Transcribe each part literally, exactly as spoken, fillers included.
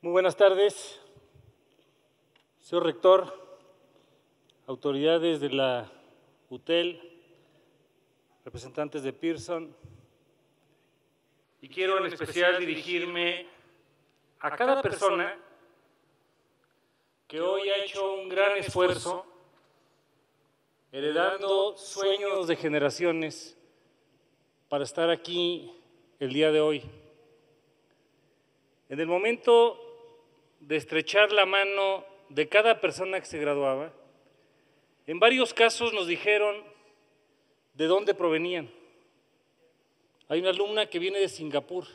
Muy buenas tardes, señor rector, autoridades de la U T E L, representantes de Pearson, y quiero en especial dirigirme a cada persona que hoy ha hecho un gran esfuerzo heredando sueños de generaciones para estar aquí el día de hoy. En el momento de estrechar la mano de cada persona que se graduaba, en varios casos nos dijeron de dónde provenían. Hay una alumna que viene de Singapur,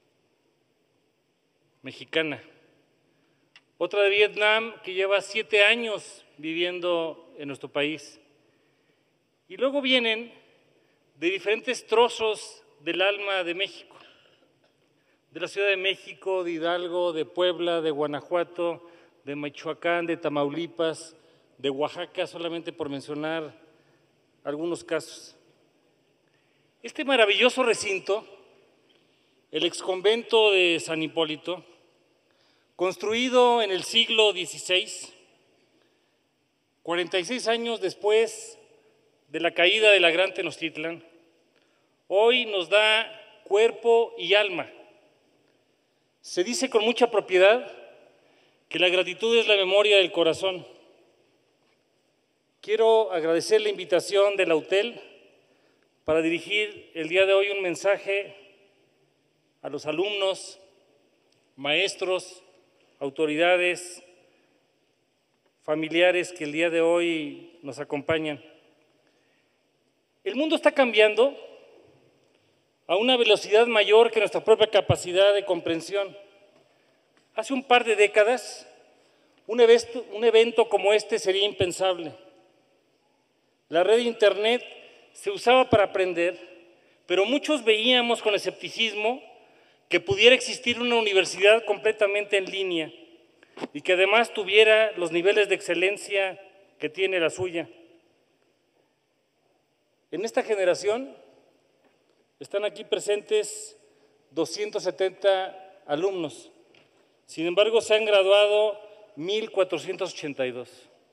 mexicana. Otra de Vietnam que lleva siete años viviendo en nuestro país. Y luego vienen de diferentes trozos del alma de México. De la Ciudad de México, de Hidalgo, de Puebla, de Guanajuato, de Michoacán, de Tamaulipas, de Oaxaca, solamente por mencionar algunos casos. Este maravilloso recinto, el exconvento de San Hipólito, construido en el siglo dieciséis, cuarenta y seis años después de la caída de la Gran Tenochtitlan, hoy nos da cuerpo y alma. Se dice con mucha propiedad que la gratitud es la memoria del corazón. Quiero agradecer la invitación de la U T E L para dirigir el día de hoy un mensaje a los alumnos, maestros, autoridades, familiares que el día de hoy nos acompañan. El mundo está cambiando a una velocidad mayor que nuestra propia capacidad de comprensión. Hace un par de décadas, un evento, un evento como este sería impensable. La red de Internet se usaba para aprender, pero muchos veíamos con escepticismo que pudiera existir una universidad completamente en línea y que además tuviera los niveles de excelencia que tiene la suya. En esta generación están aquí presentes doscientos setenta alumnos. Sin embargo, se han graduado mil cuatrocientos ochenta y dos.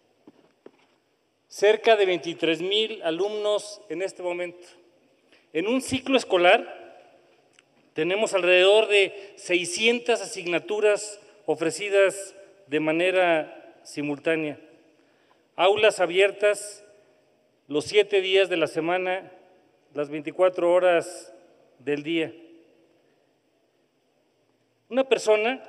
Cerca de veintitrés mil alumnos en este momento. En un ciclo escolar tenemos alrededor de seiscientas asignaturas ofrecidas de manera simultánea. Aulas abiertas los siete días de la semana, las veinticuatro horas del día. Una persona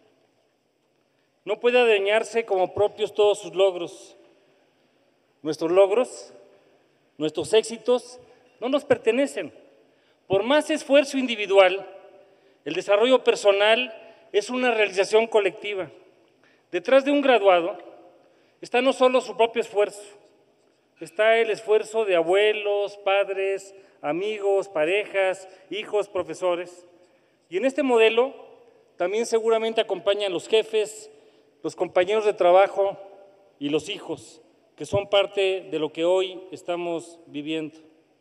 no puede adueñarse como propios todos sus logros. Nuestros logros, nuestros éxitos, no nos pertenecen. Por más esfuerzo individual, el desarrollo personal es una realización colectiva. Detrás de un graduado está no solo su propio esfuerzo, está el esfuerzo de abuelos, padres, amigos, parejas, hijos, profesores. Y en este modelo también seguramente acompañan los jefes, los compañeros de trabajo y los hijos, que son parte de lo que hoy estamos viviendo.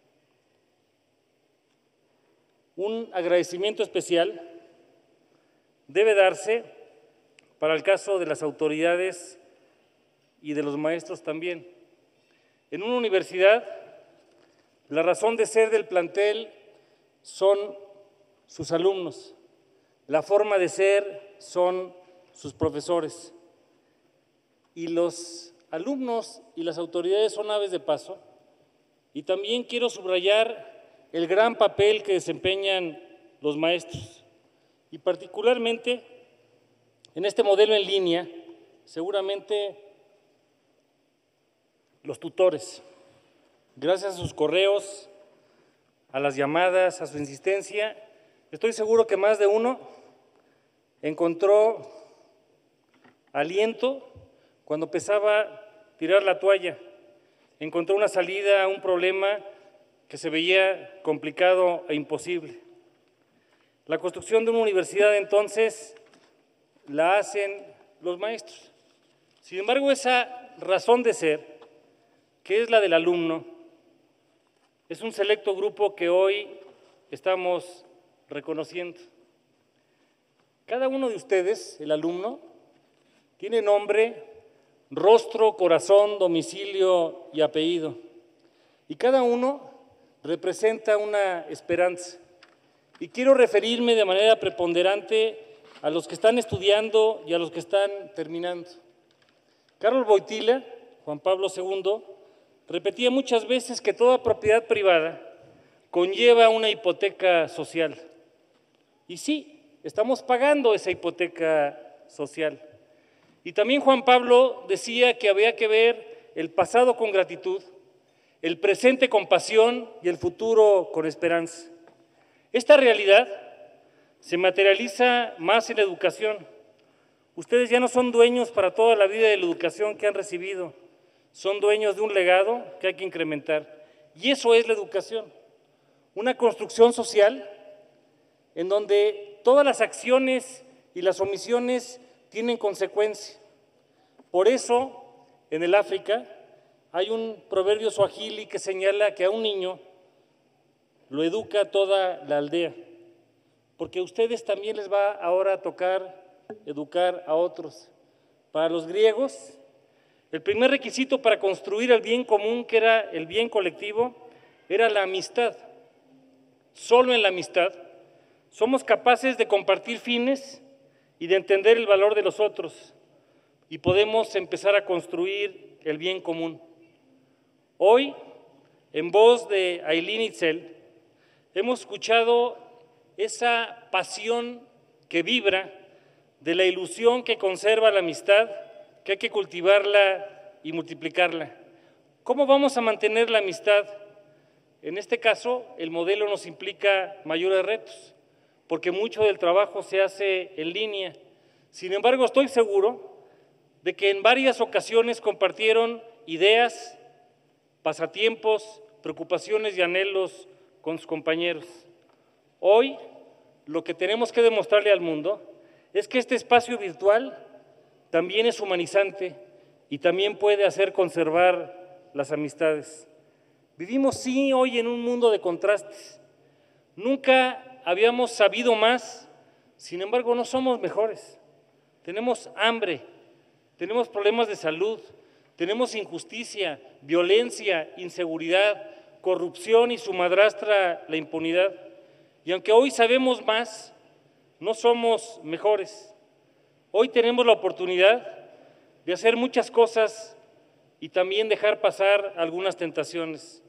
Un agradecimiento especial debe darse para el caso de las autoridades y de los maestros también. En una universidad, la razón de ser del plantel son sus alumnos, la forma de ser son sus profesores. Y los alumnos y las autoridades son aves de paso. Y también quiero subrayar el gran papel que desempeñan los maestros. Y particularmente en este modelo en línea, seguramente los tutores, gracias a sus correos, a las llamadas, a su insistencia, estoy seguro que más de uno encontró aliento cuando pensaba tirar la toalla, encontró una salida a un problema que se veía complicado e imposible. La construcción de una universidad entonces la hacen los maestros. Sin embargo, esa razón de ser, que es la del alumno, es un selecto grupo que hoy estamos reconociendo. Cada uno de ustedes, el alumno, tiene nombre, rostro, corazón, domicilio y apellido. Y cada uno representa una esperanza. Y quiero referirme de manera preponderante a los que están estudiando y a los que están terminando. Carlos Wojtyla, Juan Pablo segundo, repetía muchas veces que toda propiedad privada conlleva una hipoteca social. Y sí, estamos pagando esa hipoteca social. Y también Juan Pablo decía que había que ver el pasado con gratitud, el presente con pasión y el futuro con esperanza. Esta realidad se materializa más en la educación. Ustedes ya no son dueños para toda la vida de la educación que han recibido, son dueños de un legado que hay que incrementar. Y eso es la educación, una construcción social en donde todas las acciones y las omisiones tienen consecuencia. Por eso, en el África, hay un proverbio suajili que señala que a un niño lo educa toda la aldea, porque a ustedes también les va ahora a tocar educar a otros. Para los griegos, el primer requisito para construir el bien común, que era el bien colectivo, era la amistad. Solo en la amistad somos capaces de compartir fines y de entender el valor de los otros y podemos empezar a construir el bien común. Hoy, en voz de Ailín Itzel, hemos escuchado esa pasión que vibra de la ilusión que conserva la amistad, que hay que cultivarla y multiplicarla. ¿Cómo vamos a mantener la amistad? En este caso, el modelo nos implica mayores retos, porque mucho del trabajo se hace en línea. Sin embargo, estoy seguro de que en varias ocasiones compartieron ideas, pasatiempos, preocupaciones y anhelos con sus compañeros. Hoy, lo que tenemos que demostrarle al mundo es que este espacio virtual también es humanizante y también puede hacer conservar las amistades. Vivimos, sí, hoy en un mundo de contrastes. Nunca habíamos sabido más, sin embargo, no somos mejores. Tenemos hambre, tenemos problemas de salud, tenemos injusticia, violencia, inseguridad, corrupción y su madrastra, la impunidad. Y aunque hoy sabemos más, no somos mejores. Hoy tenemos la oportunidad de hacer muchas cosas y también dejar pasar algunas tentaciones.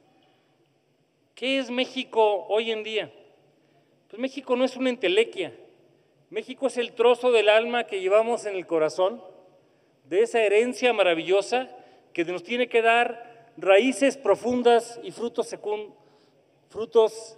¿Qué es México hoy en día? Pues México no es una entelequia. México es el trozo del alma que llevamos en el corazón, de esa herencia maravillosa que nos tiene que dar raíces profundas y frutos secund, frutos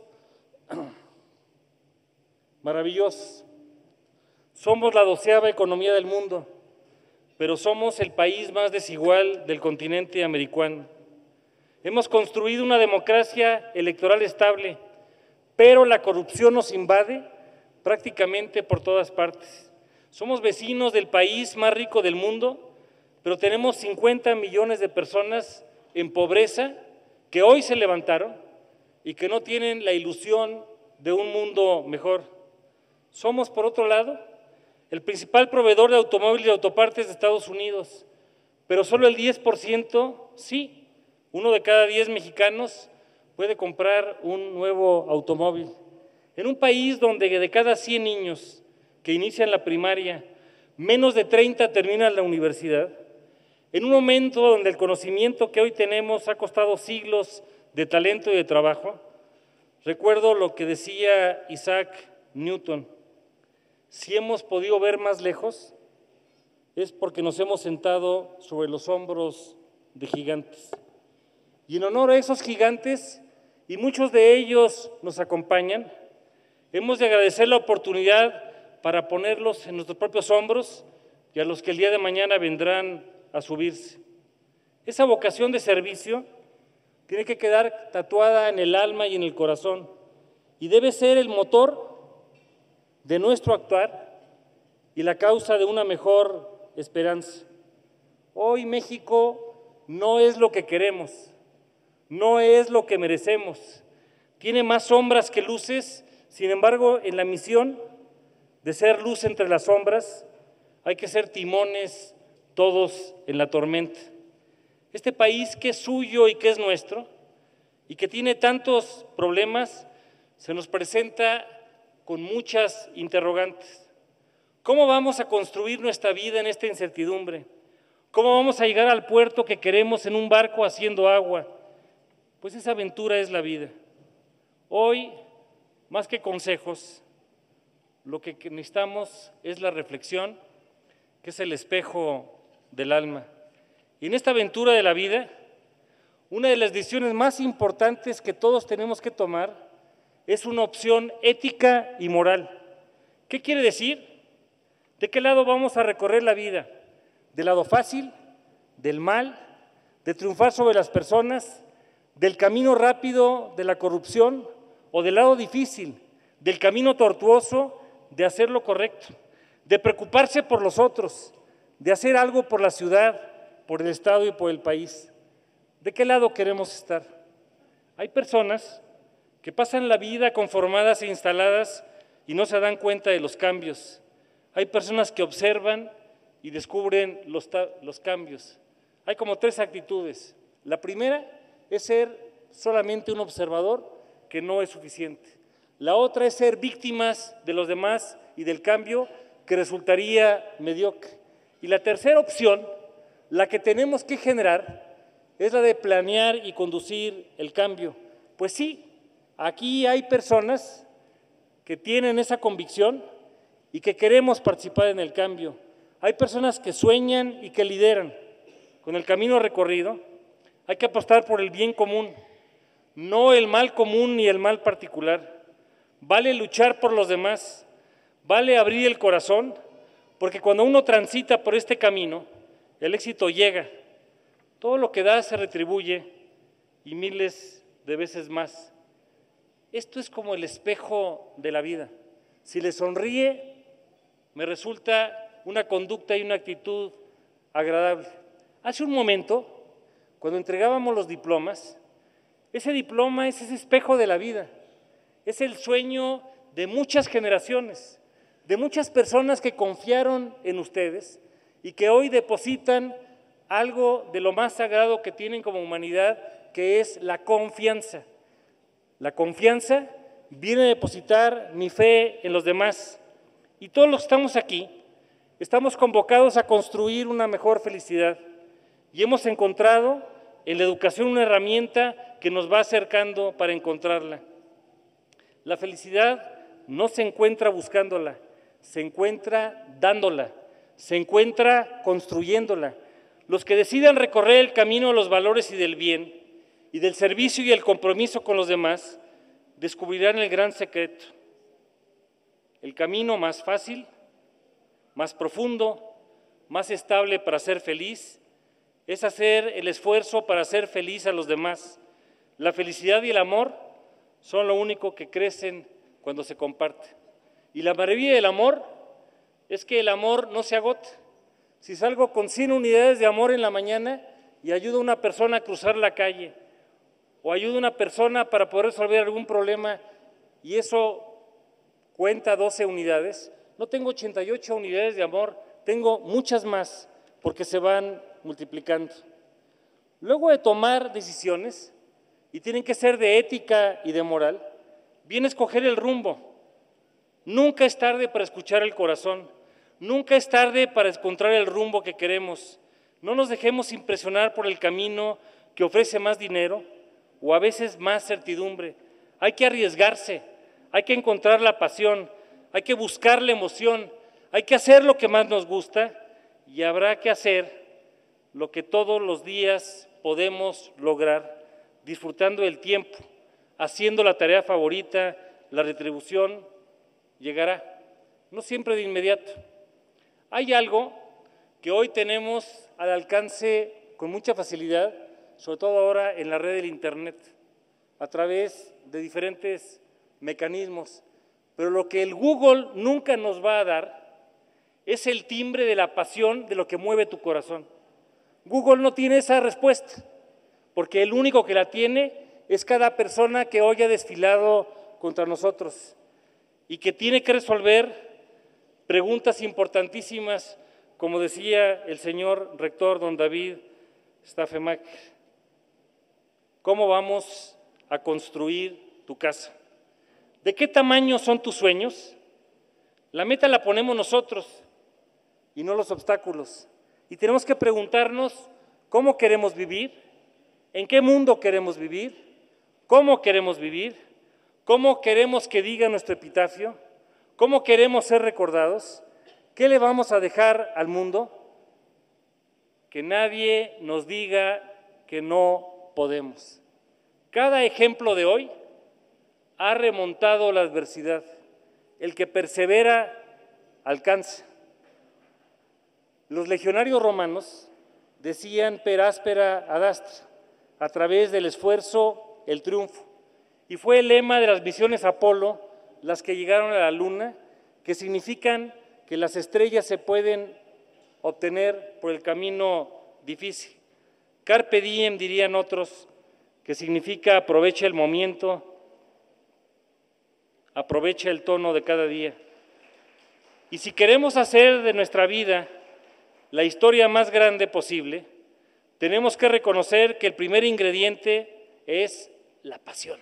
maravillosos. Somos la doceava economía del mundo, pero somos el país más desigual del continente americano. Hemos construido una democracia electoral estable, pero la corrupción nos invade prácticamente por todas partes. Somos vecinos del país más rico del mundo, pero tenemos cincuenta millones de personas en pobreza que hoy se levantaron y que no tienen la ilusión de un mundo mejor. Somos, por otro lado, el principal proveedor de automóviles y autopartes de Estados Unidos, pero solo el diez por ciento, sí, uno de cada diez mexicanos puede comprar un nuevo automóvil. En un país donde de cada cien niños que inician la primaria, menos de treinta terminan la universidad, en un momento donde el conocimiento que hoy tenemos ha costado siglos de talento y de trabajo, recuerdo lo que decía Isaac Newton: si hemos podido ver más lejos, es porque nos hemos sentado sobre los hombros de gigantes. Y en honor a esos gigantes, y muchos de ellos nos acompañan, hemos de agradecer la oportunidad para ponerlos en nuestros propios hombros y a los que el día de mañana vendrán a subirse. Esa vocación de servicio tiene que quedar tatuada en el alma y en el corazón y debe ser el motor de nuestro actuar y la causa de una mejor esperanza. Hoy México no es lo que queremos, no es lo que merecemos. Tiene más sombras que luces, sin embargo, en la misión De ser luz entre las sombras, hay que ser timones todos en la tormenta. Este país que es suyo y que es nuestro, y que tiene tantos problemas, se nos presenta con muchas interrogantes. ¿Cómo vamos a construir nuestra vida en esta incertidumbre? ¿Cómo vamos a llegar al puerto que queremos en un barco haciendo agua? Pues esa aventura es la vida. Hoy, más que consejos, lo que necesitamos es la reflexión, que es el espejo del alma. Y en esta aventura de la vida, una de las decisiones más importantes que todos tenemos que tomar es una opción ética y moral. ¿Qué quiere decir? ¿De qué lado vamos a recorrer la vida? ¿Del lado fácil? ¿Del mal? ¿De triunfar sobre las personas? ¿Del camino rápido de la corrupción? ¿O del lado difícil? ¿Del camino tortuoso de hacer lo correcto? ¿De preocuparse por los otros? ¿De hacer algo por la ciudad, por el Estado y por el país? ¿De qué lado queremos estar? Hay personas que pasan la vida conformadas e instaladas y no se dan cuenta de los cambios. Hay personas que observan y descubren los, los cambios. Hay como tres actitudes. La primera es ser solamente un observador, que no es suficiente. La otra es ser víctimas de los demás y del cambio, que resultaría mediocre. Y la tercera opción, la que tenemos que generar, es la de planear y conducir el cambio. Pues sí, aquí hay personas que tienen esa convicción y que queremos participar en el cambio. Hay personas que sueñan y que lideran. Con el camino recorrido hay que apostar por el bien común, no el mal común ni el mal particular. Vale luchar por los demás, vale abrir el corazón, porque cuando uno transita por este camino, el éxito llega. Todo lo que da se retribuye y miles de veces más. Esto es como el espejo de la vida. Si le sonríe, me resulta una conducta y una actitud agradable. Hace un momento, cuando entregábamos los diplomas, ese diploma es ese espejo de la vida. Es el sueño de muchas generaciones, de muchas personas que confiaron en ustedes y que hoy depositan algo de lo más sagrado que tienen como humanidad, que es la confianza. La confianza viene a depositar mi fe en los demás. Y todos los que estamos aquí, estamos convocados a construir una mejor felicidad. Y hemos encontrado en la educación una herramienta que nos va acercando para encontrarla. La felicidad no se encuentra buscándola, se encuentra dándola, se encuentra construyéndola. Los que decidan recorrer el camino de los valores y del bien, y del servicio y el compromiso con los demás, descubrirán el gran secreto. El camino más fácil, más profundo, más estable para ser feliz, es hacer el esfuerzo para hacer feliz a los demás. La felicidad y el amor son lo único que crecen cuando se comparte. Y la maravilla del amor es que el amor no se agota. Si salgo con cien unidades de amor en la mañana y ayudo a una persona a cruzar la calle, o ayudo a una persona para poder resolver algún problema, y eso cuenta doce unidades, no tengo ochenta y ocho unidades de amor, tengo muchas más, porque se van multiplicando. Luego de tomar decisiones, y tienen que ser de ética y de moral, viene a escoger el rumbo. Nunca es tarde para escuchar el corazón, nunca es tarde para encontrar el rumbo que queremos. No nos dejemos impresionar por el camino que ofrece más dinero o a veces más certidumbre. Hay que arriesgarse, hay que encontrar la pasión, hay que buscar la emoción, hay que hacer lo que más nos gusta y habrá que hacer lo que todos los días podemos lograr, disfrutando del tiempo, haciendo la tarea favorita. La retribución llegará, no siempre de inmediato. Hay algo que hoy tenemos al alcance con mucha facilidad, sobre todo ahora en la red del Internet, a través de diferentes mecanismos, pero lo que el Google nunca nos va a dar es el timbre de la pasión de lo que mueve tu corazón. Google no tiene esa respuesta, porque el único que la tiene es cada persona que hoy ha desfilado contra nosotros y que tiene que resolver preguntas importantísimas, como decía el señor rector don David Staffemack. ¿Cómo vamos a construir tu casa? ¿De qué tamaño son tus sueños? La meta la ponemos nosotros y no los obstáculos. Y tenemos que preguntarnos cómo queremos vivir, en qué mundo queremos vivir, cómo queremos vivir, cómo queremos que diga nuestro epitafio, cómo queremos ser recordados, qué le vamos a dejar al mundo. Que nadie nos diga que no podemos. Cada ejemplo de hoy ha remontado la adversidad. El que persevera alcanza. Los legionarios romanos decían per aspera ad astra, a través del esfuerzo, el triunfo. Y fue el lema de las misiones Apolo, las que llegaron a la luna, que significan que las estrellas se pueden obtener por el camino difícil. Carpe diem, dirían otros, que significa aprovecha el momento, aprovecha el tono de cada día. Y si queremos hacer de nuestra vida la historia más grande posible, tenemos que reconocer que el primer ingrediente es la pasión.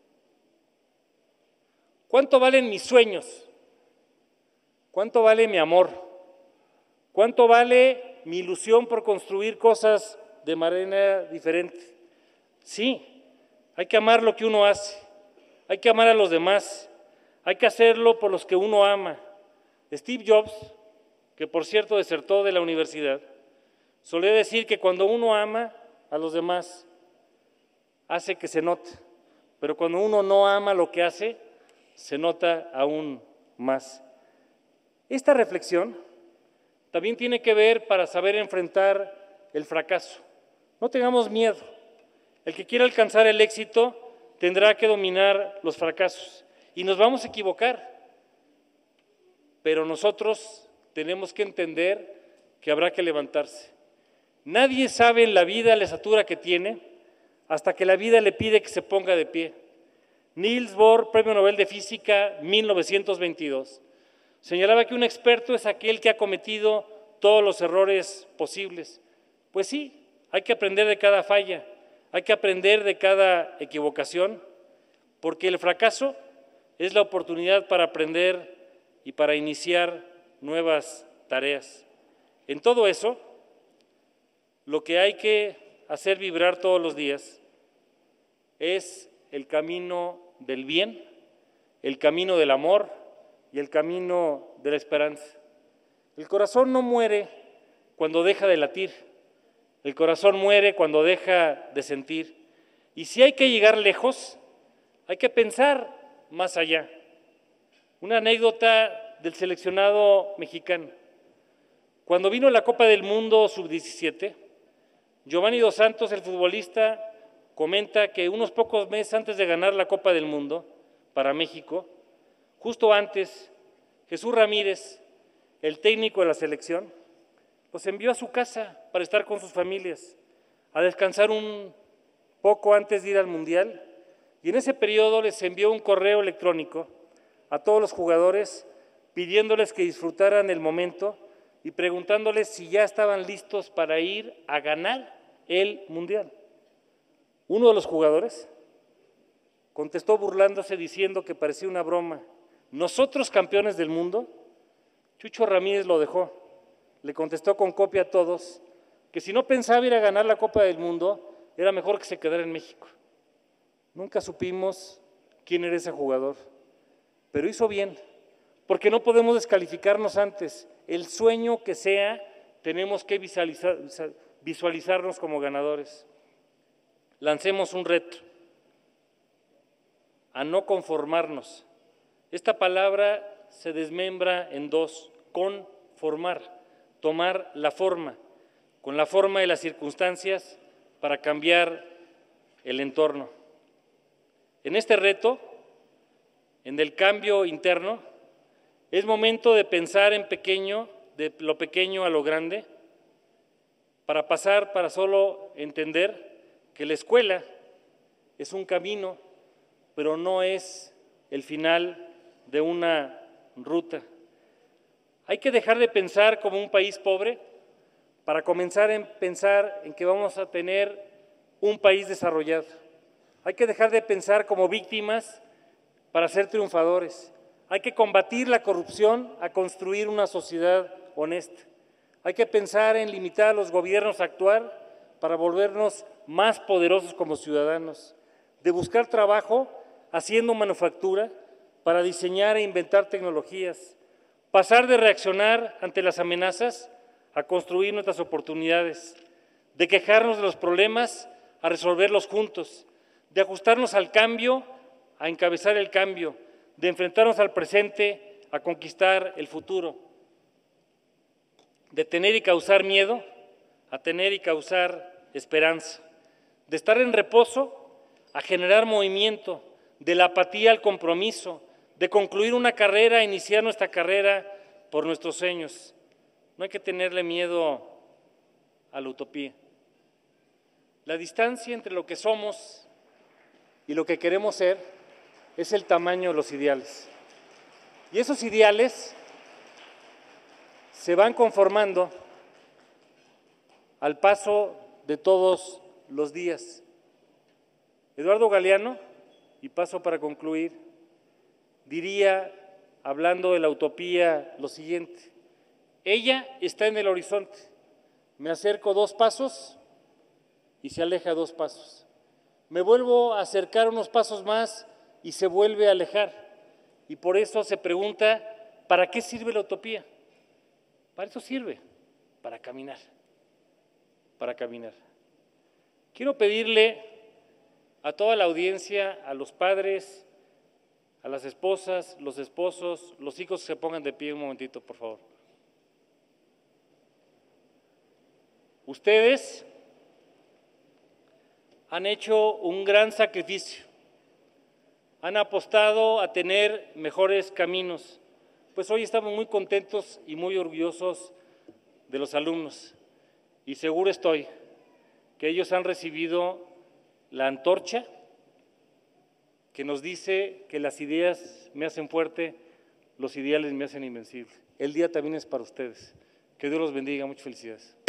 ¿Cuánto valen mis sueños? ¿Cuánto vale mi amor? ¿Cuánto vale mi ilusión por construir cosas de manera diferente? Sí, hay que amar lo que uno hace, hay que amar a los demás, hay que hacerlo por los que uno ama. Steve Jobs, que por cierto desertó de la universidad, solía decir que cuando uno ama a los demás, hace que se note, pero cuando uno no ama lo que hace, se nota aún más. Esta reflexión también tiene que ver para saber enfrentar el fracaso. No tengamos miedo. El que quiera alcanzar el éxito tendrá que dominar los fracasos y nos vamos a equivocar, pero nosotros tenemos que entender que habrá que levantarse. Nadie sabe en la vida la estatura que tiene hasta que la vida le pide que se ponga de pie. Niels Bohr, Premio Nobel de Física, mil novecientos veintidós, señalaba que un experto es aquel que ha cometido todos los errores posibles. Pues sí, hay que aprender de cada falla, hay que aprender de cada equivocación, porque el fracaso es la oportunidad para aprender y para iniciar nuevas tareas. En todo eso, lo que hay que hacer vibrar todos los días es el camino del bien, el camino del amor y el camino de la esperanza. El corazón no muere cuando deja de latir, el corazón muere cuando deja de sentir. Y si hay que llegar lejos, hay que pensar más allá. Una anécdota del seleccionado mexicano. Cuando vino la Copa del Mundo sub diecisiete, Giovanni Dos Santos, el futbolista, comenta que unos pocos meses antes de ganar la Copa del Mundo para México, justo antes, Jesús Ramírez, el técnico de la selección, los envió a su casa para estar con sus familias, a descansar un poco antes de ir al Mundial, y en ese periodo les envió un correo electrónico a todos los jugadores pidiéndoles que disfrutaran el momento y preguntándoles si ya estaban listos para ir a ganar el Mundial. Uno de los jugadores contestó burlándose diciendo que parecía una broma. ¿Nosotros campeones del mundo? Chucho Ramírez lo dejó. Le contestó con copia a todos que si no pensaba ir a ganar la Copa del Mundo, era mejor que se quedara en México. Nunca supimos quién era ese jugador, pero hizo bien, porque no podemos descalificarnos antes. El sueño que sea, tenemos que visualizar, visualizarnos como ganadores. Lancemos un reto a no conformarnos. Esta palabra se desmembra en dos: conformar, tomar la forma, con la forma de las circunstancias para cambiar el entorno. En este reto, en el cambio interno, es momento de pensar en pequeño, de lo pequeño a lo grande, para pasar, para solo entender que la escuela es un camino, pero no es el final de una ruta. Hay que dejar de pensar como un país pobre para comenzar a pensar en que vamos a tener un país desarrollado. Hay que dejar de pensar como víctimas para ser triunfadores. Hay que combatir la corrupción a construir una sociedad honesta. Hay que pensar en limitar a los gobiernos a actuar para volvernos más poderosos como ciudadanos. De buscar trabajo haciendo manufactura para diseñar e inventar tecnologías. Pasar de reaccionar ante las amenazas a construir nuestras oportunidades. De quejarnos de los problemas a resolverlos juntos. De ajustarnos al cambio a encabezar el cambio. De enfrentarnos al presente a conquistar el futuro. De tener y causar miedo a tener y causar esperanza. De estar en reposo a generar movimiento. De la apatía al compromiso. De concluir una carrera a iniciar nuestra carrera por nuestros sueños. No hay que tenerle miedo a la utopía. La distancia entre lo que somos y lo que queremos ser es el tamaño de los ideales. Y esos ideales se van conformando al paso de todos los días. Eduardo Galeano, y paso para concluir, diría, hablando de la utopía, lo siguiente: ella está en el horizonte, me acerco dos pasos y se aleja dos pasos. Me vuelvo a acercar unos pasos más y se vuelve a alejar. Y por eso se pregunta, ¿para qué sirve la utopía? Para eso sirve, para caminar, para caminar. Quiero pedirle a toda la audiencia, a los padres, a las esposas, los esposos, los hijos, que se pongan de pie un momentito, por favor. Ustedes han hecho un gran sacrificio, han apostado a tener mejores caminos, pues hoy estamos muy contentos y muy orgullosos de los alumnos, y seguro estoy que ellos han recibido la antorcha que nos dice que las ideas me hacen fuerte, los ideales me hacen invencible. El día también es para ustedes. Que Dios los bendiga. Muchas felicidades.